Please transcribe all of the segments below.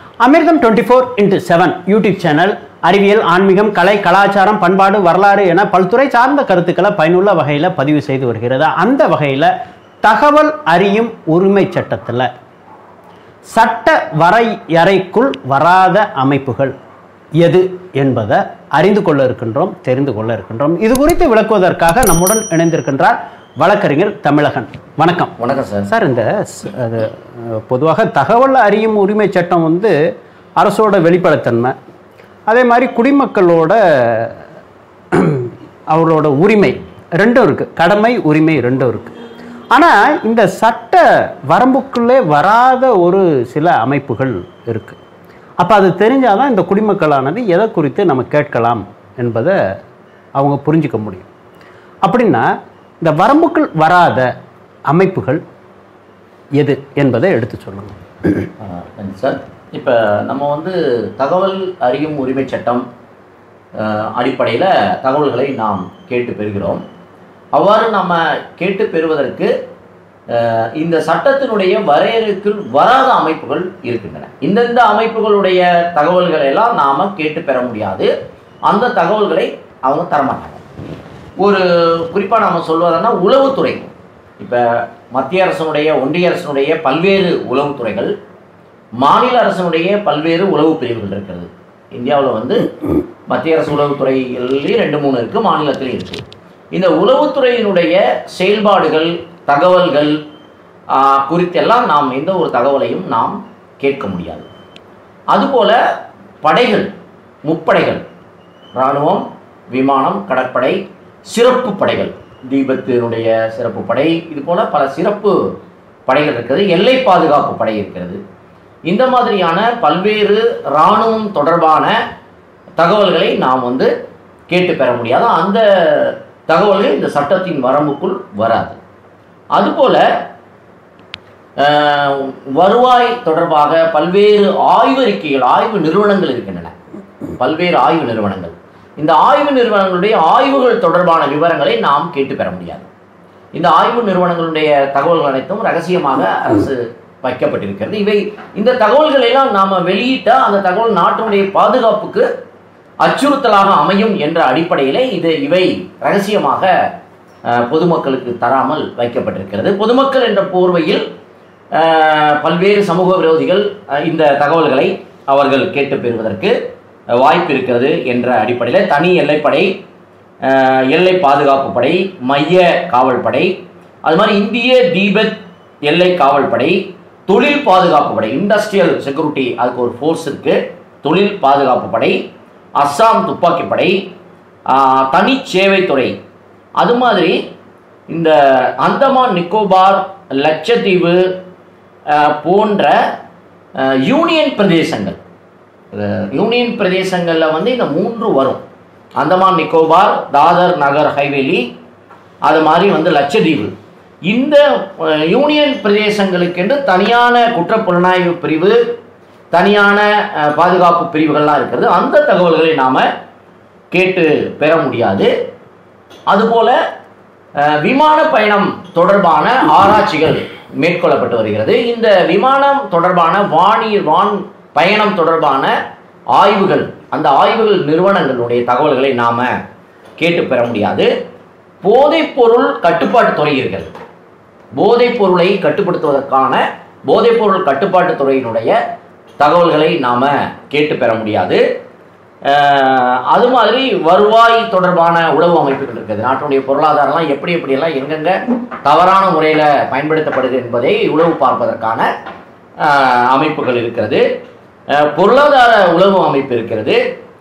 அமிர்தம் 24x7 YouTube channel அறிவியல், ஆன்மீகம், கலை, கலாச்சாரம், பண்பாடு, வரலாறு என பல்துறை சார்ந்த கருத்துக்களை பயனுள்ள வகையில் பதிவு செய்து வருகிறது. அந்த வகையில் தகவல் அறியும் உரிமை சட்டத்தில் சட்ட வரையறைக்குள் வராத அமைப்புகள் எது என்பதை அறிந்து கொள்ள இருக்கின்றோம், தெரிந்து கொள்ள இருக்கின்றோம். இது குறித்து விளக்குவதற்காக நம்முடன் இணைந்திருக்கின்றார் வழக்கறிஞர் தமிழகன். வணக்கம். வணக்கம் சார். சார், இந்த பொதுவாக தகவல் அறியும் உரிமை சட்டம் அரசோட வெளிப்படைத்தன்மை, அதே மாதிரி குடிமக்களோட அவரோட உரிமை ரெண்டும் இருக்குது, கடமை உரிமை ரெண்டும் இருக்குது. ஆனால் இந்த சட்ட வரம்புக்குள்ளே வராத ஒரு சில அமைப்புகள் இருக்குது. அப்போ அது தெரிஞ்சாதான் இந்த குடிமக்களானது எதை குறித்து நம்ம கேட்கலாம் என்பதை அவங்க புரிஞ்சிக்க முடியும். அப்படின்னா இந்த வரம்புக்குள் வராத அமைப்புகள் எது என்பதை எடுத்து சொல்லுங்கள். சார், இப்போ நம்ம தகவல் அறியும் உரிமை சட்டம் அடிப்படையில் தகவல்களை நாம் கேட்டு பெறுகிறோம். அவ்வாறு நம்ம கேட்டு பெறுவதற்கு இந்த சட்டத்தினுடைய வரையறைக்குள் வராத அமைப்புகள் இருக்கின்றன. இந்தந்த அமைப்புகளுடைய தகவல்களை எல்லாம் நாம் கேட்டு பெற முடியாது. அந்த தகவல்களை அவங்க தரமாட்டாங்க. ஒரு குறிப்பாக நாம் சொல்வதுன்னா உளவுத்துறை. இப்போ மத்திய அரசனுடைய, ஒன்றிய அரசனுடைய பல்வேறு உளவுத்துறைகள், மாநில அரசனுடைய பல்வேறு உளவு பிரிவுகள் இருக்கிறது. இந்தியாவில் மத்திய அரசு உளவுத்துறையிலேயே 2-3 இருக்குது, மாநிலத்திலையும் இருக்குது. இந்த உளவுத்துறையினுடைய செயல்பாடுகள், தகவல்கள் குறித்தெல்லாம் நாம் எந்த ஒரு தகவலையும் நாம் கேட்க முடியாது. அதுபோல் படைகள், முப்படைகள், இராணுவம், விமானம், கடற்படை, சிறப்பு படைகள், தீபத்தினுடைய சிறப்பு படை, இது போல் பல சிறப்பு படைகள் இருக்கிறது. எல்லை பாதுகாப்பு படை இருக்கிறது. இந்த மாதிரியான பல்வேறு இராணுவம் தொடர்பான தகவல்களை நாம் கேட்டு பெற முடியாது. அந்த தகவல்கள் இந்த சட்டத்தின் வரம்புக்குள் வராது. அதுபோல் வருவாய் தொடர்பாக பல்வேறு ஆய்வறிக்கைகள், ஆய்வு நிறுவனங்கள் இருக்கின்றன. பல்வேறு ஆய்வு நிறுவனங்கள், இந்த ஆய்வு நிறுவனங்களுடைய ஆய்வுகள் தொடர்பான விவரங்களை நாம் கேட்டு பெற முடியாது. இந்த ஆய்வு நிறுவனங்களுடைய தகவல்கள் அனைத்தும் ரகசியமாக அரசு வைக்கப்பட்டிருக்கிறது. இந்த தகவல்களை எல்லாம் நாம் வெளியிட்டால் அந்த தகவல் நாட்டினுடைய பாதுகாப்புக்கு அச்சுறுத்தலாக அமையும் என்ற அடிப்படையில் இவை ரகசியமாக பொதுமக்களுக்கு தராமல் வைக்கப்பட்டிருக்கிறது. பொதுமக்கள் என்ற போர்வையில் பல்வேறு சமூக விரோதிகள் இந்த தகவல்களை அவர்கள் கேட்டு பெறுவதற்கு வாய்ப்பு இருக்கிறது என்ற அடிப்படையில் தனி எல்லைப்படை, எல்லை பாதுகாப்பு படை, மைய காவல் படை, அது மாதிரி இந்திய தீபத் எல்லை காவல் படை, தொழில் பாதுகாப்பு படை, இண்டஸ்ட்ரியல் செக்யூரிட்டி, அதுக்கு ஒரு ஃபோர்ஸ் இருக்குது, தொழில் பாதுகாப்பு படை, அஸ்ஸாம் துப்பாக்கி படை, தனி சேவைத்துறை, அது மாதிரி இந்த அந்தமான் நிக்கோபார், லட்சத்தீவு போன்ற யூனியன் பிரதேசங்கள், யூனியன் பிரதேசங்களில் இந்த 3 வரும். அந்தமான் நிக்கோபார், தாதர் நகர் ஹைவேலி, அது மாதிரி லட்சத்தீவு. இந்த யூனியன் பிரதேசங்களுக்கென்று தனியான குற்றப்புலனாய்வு பிரிவு, தனியான பாதுகாப்பு பிரிவுகள்லாம் இருக்கிறது. அந்த தகவல்களை நாம் கேட்டு பெற முடியாது. அதுபோல் விமான பயணம் தொடர்பான ஆராய்ச்சிகள் மேற்கொள்ளப்பட்டு வருகிறது. இந்த விமானம் தொடர்பான வான் பயணம் தொடர்பான ஆய்வுகள், அந்த ஆய்வுகள் நிறுவனங்களுடைய தகவல்களை நாம் கேட்டு பெற முடியாது. போதைப்பொருள் கட்டுப்பாட்டு துறை இருக்கிறது. போதைப்பொருளை கட்டுப்படுத்துவதற்கான போதைப்பொருள் கட்டுப்பாட்டு துறையினுடைய தகவல்களை நாம் கேட்டு பெற முடியாது. அது மாதிரி வருவாய் தொடர்பான உளவு அமைப்புகள் இருக்குது. நாட்டினுடைய பொருளாதாரம்லாம் எப்படியெல்லாம் எங்கெங்கே தவறான முறையில் பயன்படுத்தப்படுது என்பதை உளவு பார்ப்பதற்கான அமைப்புகள் இருக்கிறது. பொருளாதார உளவு அமைப்பு இருக்கிறது.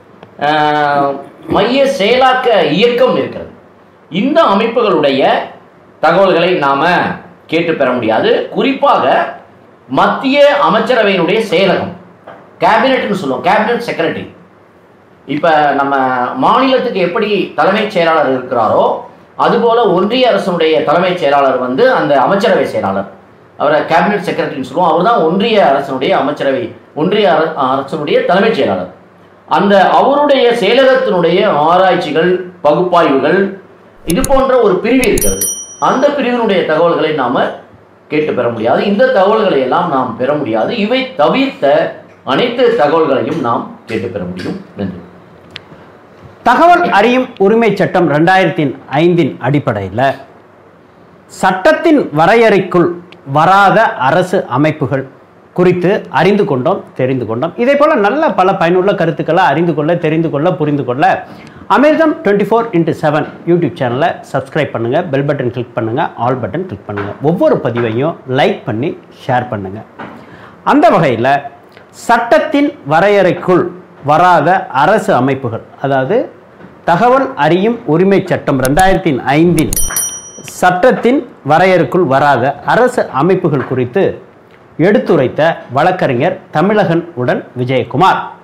மைய செயலாக்க இயக்கம் இருக்கிறது. இந்த அமைப்புகளுடைய தகவல்களை நாம் கேட்டு பெற முடியாது. குறிப்பாக மத்திய அமைச்சரவையினுடைய செயலகம், கேபினெட்னு சொல்லுவோம், கேபினெட் செக்ரட்டரி. இப்போ நம்ம மாநிலத்துக்கு எப்படி தலைமைச் செயலாளர் இருக்கிறாரோ அதுபோல் ஒன்றிய அரசனுடைய தலைமைச் செயலாளர் அந்த அமைச்சரவை செயலாளர், அவரை கேபினெட் செக்ரட்டரின்னு சொல்லுவோம். அவர் தான் ஒன்றிய அரசனுடைய அமைச்சரவை, ஒன்றிய அரசனுடைய தலைமைச் செயலாளர். அந்த அவருடைய செயலகத்தினுடைய ஆராய்ச்சிகள், பகுப்பாய்வுகள், இது போன்ற ஒரு பிரிவு இருக்கிறது. அந்த பிரிவினுடைய தகவல்களை நாம் கேட்டு பெற முடியாது. இந்த தகவல்களை எல்லாம் நாம் பெற முடியாது. இவை தவிர்த்த அனைத்து தகவல்களையும் நாம் கேட்டு பெற முடியும். நன்றி. தகவல் அறியும் உரிமை சட்டம் 2005 அடிப்படையில் சட்டத்தின் வரையறைக்குள் வராத அரசு அமைப்புகள் குறித்து அறிந்து கொண்டோம், தெரிந்து கொண்டோம். இதே போல நல்ல பல பயனுள்ள கருத்துக்களை அறிந்து கொள்ள, தெரிந்து கொள்ள, புரிந்து கொள்ள அமிர்தம் 24x7 யூடியூப் சேனலை சப்ஸ்கிரைப் பண்ணுங்கள், பெல் பட்டன் கிளிக் பண்ணுங்கள், ஆல் பட்டன் கிளிக் பண்ணுங்கள். ஒவ்வொரு பதிவையும் லைக் பண்ணி ஷேர் பண்ணுங்கள். அந்த வகையில் சட்டத்தின் வரையறைக்குள் வராத அரசு அமைப்புகள், அதாவது தகவல் அறியும் உரிமை சட்டம் 2005 சட்டத்தின் வரையறைக்குள் வராத அரசு அமைப்புகள் குறித்து எடுத்துரைத்த வழக்கறிஞர் தமிழகன் உடன் விஜயகுமார்.